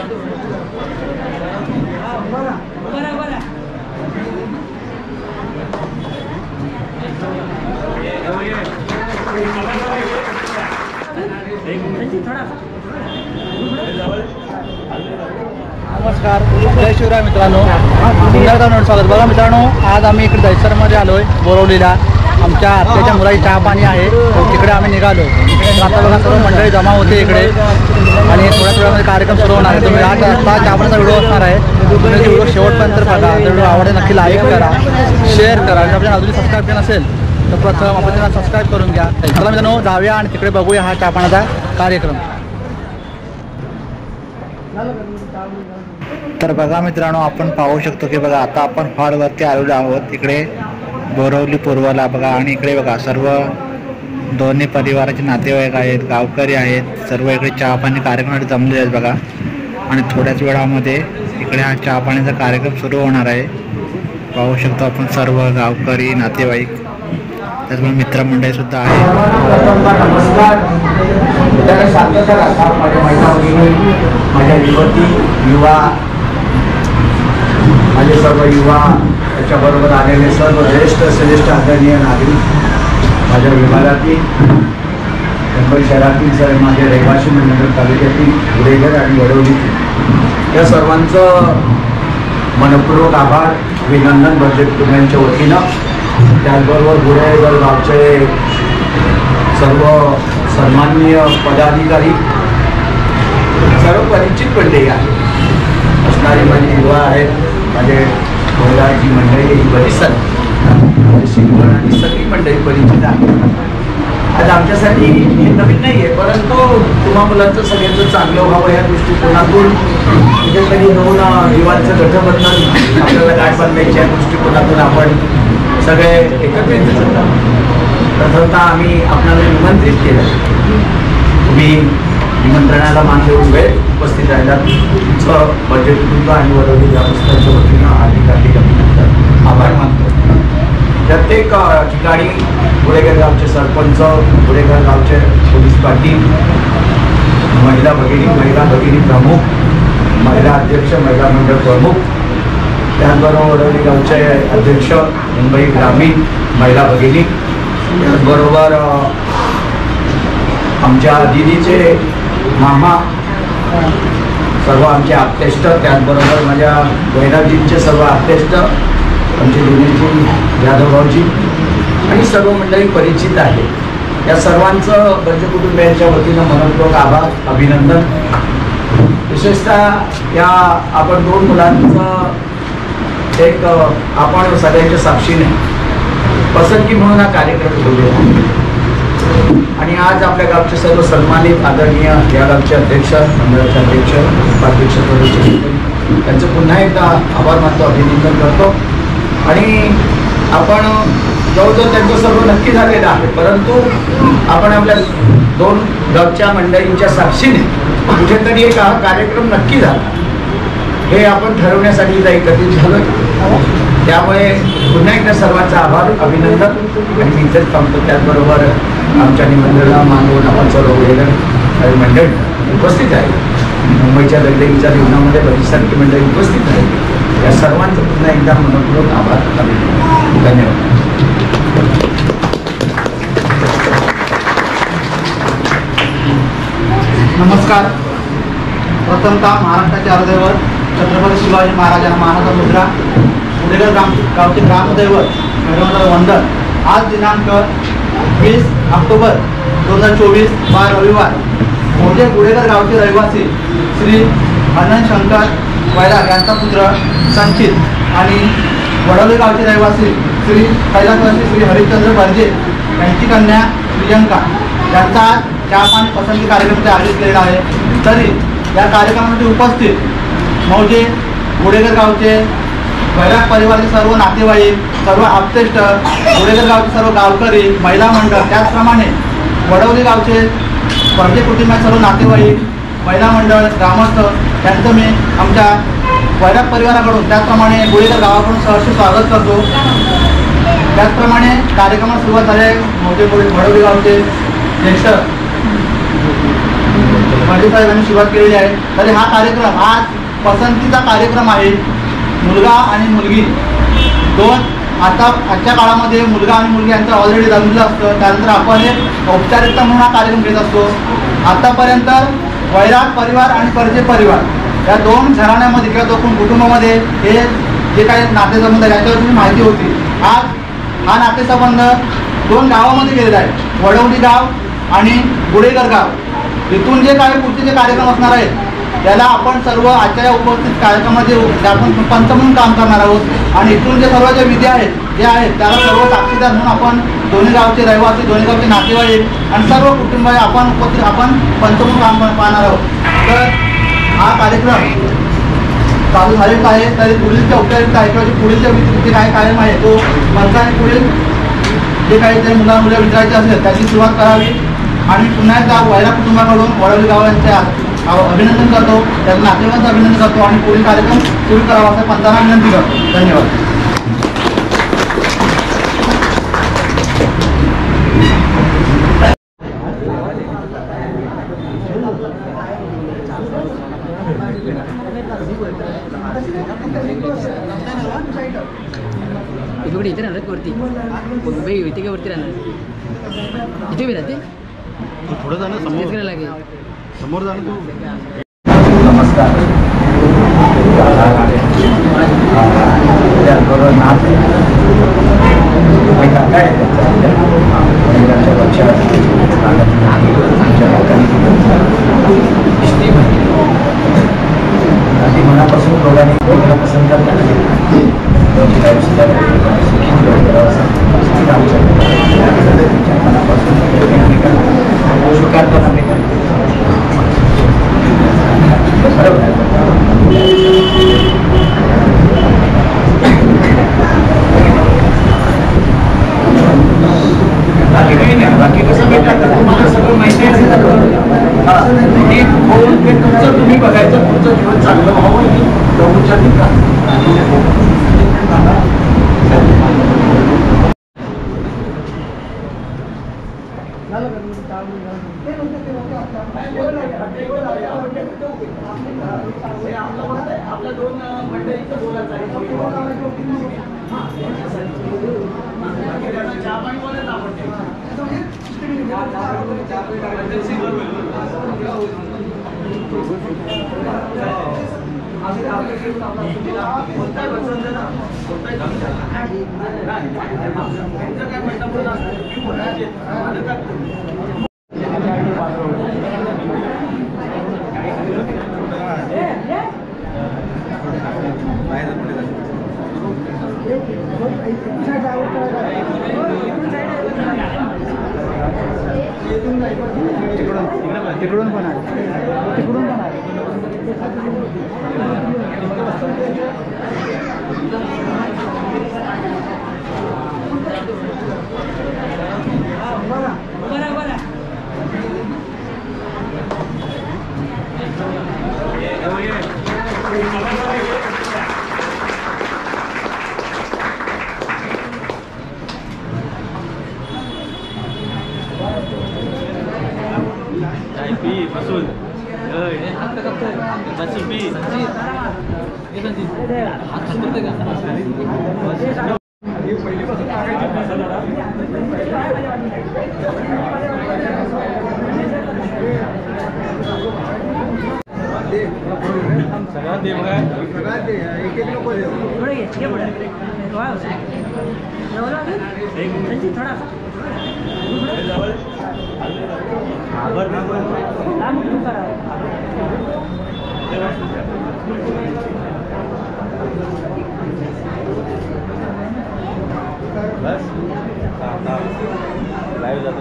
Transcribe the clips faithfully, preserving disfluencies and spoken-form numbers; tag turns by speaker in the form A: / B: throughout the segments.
A: नमस्कार, जय शिवराय मित्रांनो. पुन्हा एकदा स्वागत. बघा मित्रांनो, आज आम्ही इकडे दहिसरमध्ये आलो आहे, बोरवलीला. आमच्या आत्याच्या मुलाची चहा पाणी आहे, तिकडे आम्ही निघालो. आता बघा सर्व मंडळी जमा होते इकडे आणि थोड्या थोड्यामध्ये कार्यक्रम सुरू होणार आहे. तुम्ही आज आता चहा पाण्याचा व्हिडिओ असणार आहे. तुम्ही व्हिडिओ शेवटपर्यंत बघा. जर व्हिडिओ आवडेल नक्की लाईक करा, शेअर करा. आणि आपल्या अजून सबस्क्राईब केलं नसेल तर प्रथम आपण त्यांना सबस्क्राईब करून घ्या. चला मित्रांनो, जाऊया आणि तिकडे बघूया हा चहा पाण्याचा कार्यक्रम. तर बघा मित्रांनो, आपण पाहू शकतो की बघा आता आपण हॉलवरती आलेलो आहोत इकडे बोरवली पूर्वला. बघा आणि इकडे बघा सर्व दोन्ही परिवाराचे नातेवाईक आहेत, गावकरी आहेत, सर्व इकडे चहा पाणी कार्यक्रमासाठी जमलेले आहेत बघा. आणि थोड्याच वेळामध्ये इकडे हा चहा पाण्याचा कार्यक्रम सुरू होणार आहे. पाहू शकतो आपण सर्व गावकरी, नातेवाईक, त्याचबरोबर मित्रमंडळी सुद्धा आहे.
B: नमस्कार. माझ्या युवती युवा माझे सर्व युवा त्याच्याबरोबर आलेले सर्व ज्येष्ठ श्रेष्ठ आदरणीय नागरिक, माझ्या विभागातील मुंबई शहरातील सर्व माझे रहिवासी नगर तालुक्यातील गुडेघर आणि वडवलीतील या सर्वांचं मनपूर्वक आभार, अभिनंदन बजेट कुटुंबांच्या वतीनं. त्याचबरोबर गुडेघर गावचे सर्व सन्माननीय पदाधिकारी, सर्व परिचित मंडळी आहेत, असणारी माझी युवा आहेत, माझे महिलाची मंडळी परिसर, शिकवण आणि सगळी मंडळी परिचित आहेत. आज आमच्यासाठी हे नवीन नाही आहे, परंतु तुम्हा मुलांचं सगळ्यांचं चांगलं व्हावं या दृष्टिकोनातून कुठेतरी दोन युवांचं गठबंधन आपल्याला गाठ बांधायच्या दृष्टिकोनातून आपण सगळे एकत्रित झालो. प्रथमतः आम्ही आपल्याला निमंत्रित केलं. तुम्ही निमंत्रणाला मान देऊन वेळ उपस्थित राहिला. तुमचं बजेट कुटुंब आणि वडवली ग्रामस्थांच्या वतीनं हार्दिक हार्दिक अभिनंदन, आभार मानतो. प्रत्येक ठिकाणी गुडेघर गावचे सरपंच, गुडेघर गावचे पोलीस पाटील, महिला भगिनी, महिला भगिनी प्रमुख, महिला अध्यक्ष, महिला मंडळ प्रमुख, त्याचबरोबर वडवली गावचे अध्यक्ष, मुंबई ग्रामीण महिला भगिनी, त्याचबरोबर आमच्या दिदीचे मामा, सर्व आमचे आप्तेष्ट, त्याचबरोबर माझ्या बहिणाजींचे सर्व आप्तेष्ट, आमची दोन्हीची जाधवभाऊजी आणि सर्व मंडळी परिचित आहे. या सर्वांचं गरज कुटुंबियांच्या वतीनं मनपूर्वक आभार, अभिनंदन. विशेषतः या आपण दोन मुलांचं एक आपण सगळ्यांच्या साक्षीने पसंती म्हणून हा कार्यक्रम ठेवलेला आणि आज आपल्या गावचे सर्व सन्मानित आदरणीय या गावचे अध्यक्ष, मंडळाचे अध्यक्ष, उपाध्यक्ष, त्यांचं पुन्हा एकदा आभार मानतो, अभिनंदन करतो. आणि आपण जवळजवळ त्यांचं सर्व नक्की झालेलं आहे, परंतु आपण आपल्या दोन गावच्या मंडळींच्या साक्षीने कुठेतरी एक हा कार्यक्रम नक्की झाला हे आपण ठरवण्यासाठी इथं एकत्रित झालो. त्यामुळे पुन्हा एकदा सर्वांचा आभार, अभिनंदन. आणि मी इथेच थांबतो. त्याचबरोबर आमच्या निमंत्रणाला मानवून आपण सर्व वेगळं मंडळ उपस्थित आहे. मुंबईच्या दगदगीच्या जीवनामध्ये बरीचसारखी मंडळी उपस्थित आहे. या सर्वांचं पुन्हा एकदा मनपूर्वक आभार, अभिनंदन. धन्यवाद.
A: नमस्कार. प्रथमतः महाराष्ट्राचे अर्धदैवत छत्रपती शिवाजी महाराजांना मानाचा मुद्रा, गुडेघर गाव गावचे ग्रामदैवत भैरवनाथ वंदन. आज दिनांक वीस ऑक्टोबर दोन हजार चोवीस बार रविवार मोठे गुडेघर गावचे रहिवासी श्री अनंत शंकर वैराग यांचा पुत्र संचित आणि वडवली गावचे रहिवासी श्री कैलासवासी श्री हरिश्चंद्र बर्जे यांची कन्या प्रियंका यांचा आज चहा पाणी पसंती कार्यक्रमाचे आयोजित केलेला आहे. तरी या कार्यक्रमामध्ये उपस्थित मौजे गुडेघर गावचे वैराग परिवाराचे सर्व नातेवाईक, सर्व आप्तेष्ट, गुडेघर गावचे सर्व गावकरी, महिला मंडळ, त्याचप्रमाणे वडवली गावचे वर्जे कुटुंबाचे सर्व नातेवाईक, महिला मंडळ, ग्रामस्थ यांचं मी आमच्या वैराग परिवाराकडून त्याचप्रमाणे गुडेघर गावाकडून सहर्ष स्वागत करतो. त्याचप्रमाणे कार्यक्रमाला सुरुवात झाली आहे. मोठे वडवली गावचे ज्येष्ठ पाटील साहेबांनी सुरुवात केलेली आहे. तरी हा कार्यक्रम आज पसंतीचा कार्यक्रम आहे. मुलगा आणि मुलगी दोन आता आजच्या काळामध्ये मुलगा आणि मुलगी यांचं ऑलरेडी जमलेलं असतं. त्यानंतर आपण एक औपचारिकता म्हणून हा कार्यक्रम घेत असतो. आतापर्यंत वैराग परिवार आणि परजे परिवार या दोन घराण्यामध्ये किंवा दोन कुटुंबामध्ये हे जे काही नातेसंबंध आहे याच्यावरची माहिती होती. आज हा नातेसंबंध दोन गावामध्ये गेलेला आहे. वडवली गाव आणि गुडेगर गाव. इथून जे काही पुढचे जे कार्यक्रम असणार आहेत त्याला आपण सर्व आजच्या या उपस्थित कार्यक्रमामध्ये आपण पंच म्हणून काम करणार आहोत. आणि इथून जे सर्व जे विधी आहेत जे आहेत त्याला सर्व साक्षीदार म्हणून आपण दोन्ही गावचे रहिवासी दोन्ही गावचे नातेवाईक आणि सर्व कुटुंब आपण उपस्थित आपण पंच म्हणून काम पाहणार आहोत. तर हा कार्यक्रम चालू झालेला आहे. तरी पुढील जे औपचारिकता आहे किंवा पुढील जे जे काही कार्यक्रम आहे तो पंचाने पुढील जे काही जे मुला मुलं विचारायचे असेल त्याची सुरुवात करावी. आणि पुन्हा एकदा वैरा कुटुंबाकडून वडवली गावांच्या अभिनंदन करतो. त्याचं नातेवाईकांचं अभिनंदन करतो आणि पुढील कार्यक्रम सुरू करावा असं पंचांना विनंती करतो. धन्यवाद.
C: इकडे इथे राहणार वरती मुंबई इथे काय वरती राहणार इथे बी राहते
A: थोडं जाणं समोर
C: लागेल
A: समोर जाणं तू.
B: नमस्कार. त्याचबरोबर नाथ काका आहे त्यांच्या लक्षात आमच्या अगदी मनापासून दोघांनी एकमेकाला पसंत करताना मनापासून एकमेकाला स्वीकारताना बरोबर आहे. बाकी काही नाही. बाकी कसं भेटतात तुम्हाला सगळं माहिती असेल तुमचं तुम्ही बघायचं तुमचं जीवन चांगलं व्हावं प्रभूच्या आपल्या दोन मंडळीचं बोलायचं आहे. चहा पाणी बोलायचं आवडते. कोणताही पसंत ना कोणताही काय म्हणता
A: तिकडून पण आहे तिकडून पण आहे. लाईव्ह जात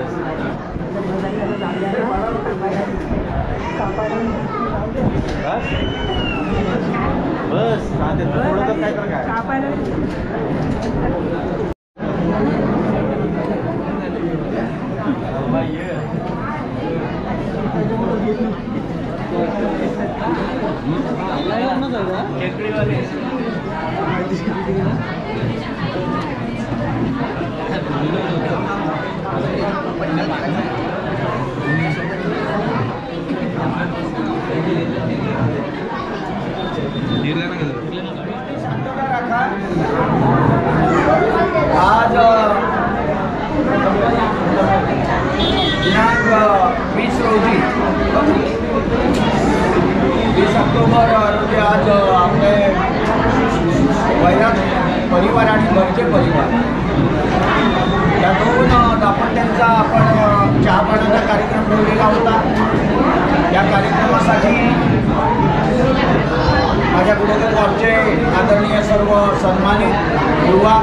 A: बस थोडं काय कर काय
B: ऑक्टोबर रोजी आज आपले वैराट परिवार आणि घरचे परिवार या दोन दाम्पत्यांचा आपण चहा पाण्याचा कार्यक्रम ठेवलेला होता. या कार्यक्रमासाठी माझ्या गुडेघर गावचे आदरणीय सर्व सन्मानित युवा,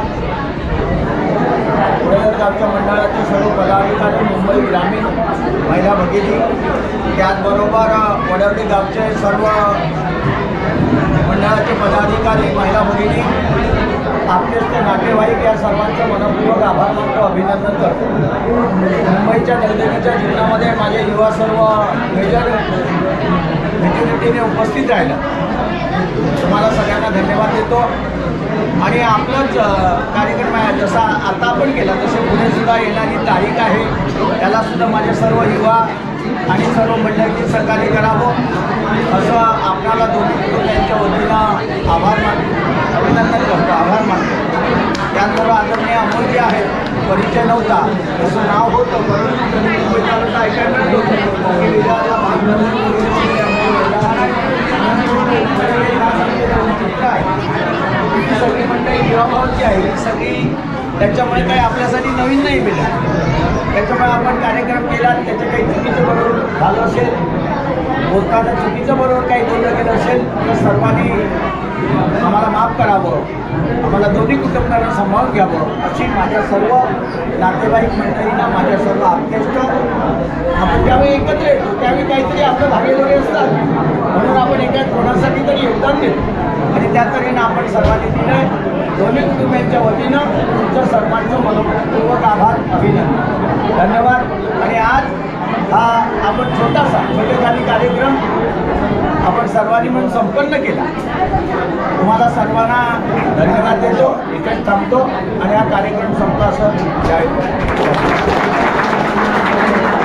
B: गुडेघर गावच्या मंडळाचे सर्व पदाधिकारी, मुंबई ग्रामीण महिला भगिनी, त्याचबरोबर वडवडी गावचे सर्व मंडळाचे पदाधिकारी, महिला भगिनी, आपलेच ते नातेवाईक, या सर्वांचं मनपूर्वक आभार मानतो, अभिनंदन करतो. मुंबईच्या दगदगीच्या जीवनामध्ये माझे युवा सर्व मेजर मेजॉरिटीने उपस्थित राहिलं. तुम्हाला सगळ्यांना धन्यवाद देतो. आणि आपलंच कार्यक्रम आहे, जसा आता आपण केला तसे पुढे सुद्धा येणारी तारीख आहे, त्यालासुद्धा माझे सर्व युवा आणि सर्व मंडळींनी सहकार्य करावं असं आपणाला दोन्ही कुटुंबांच्या वतीनं आभार मानतो, अभिनंदन करतो, आभार मानतो. त्याचबरोबर आदरणीय अमोल जे आहेत, परिचय नव्हता, असं नाव होतं परंतु मुंबईला ऐकायला मिळत होतं की विराला ही सगळी मंडळी युवाभावाची आहे, ही सगळी त्याच्यामुळे काही आपल्यासाठी नवीन नाही मिळालं. त्याच्यामुळे आपण कार्यक्रम केला, त्याचे काही चुकीचं बरोबर झालं असेल, बोलताना चुकीचं बरोबर काही बोललं गेलं असेल तर सर्वांनी आम्हाला माफ करावं, आम्हाला दोन्ही कुटुंबांना सांभाळून घ्यावं अशी माझ्या सर्व नातेवाईक मंडळींना, माझ्या सर्व आप्तेष्ट. आपण ज्यावेळी एकत्र येतो त्यावेळी काहीतरी आपलं भागीदारी असतात, म्हणून आपण एका कोणासाठी तरी योगदान देतो आणि त्या तऱ्हेनं आपण सर्वांनी दिलं. दोन्ही कुटुंबांच्या वतीनं तुमचं सर्वांचं मनपूर्वक आभार, अभिनंदन, धन्यवाद. आणि आज हा आपण छोटासा छोटेखाली कार्यक्रम आपण सर्वांनी म्हणून संपन्न केला. तुम्हाला सर्वांना धन्यवाद देतो, इथेच थांबतो आणि हा कार्यक्रम संपला असं जाहीर करतो.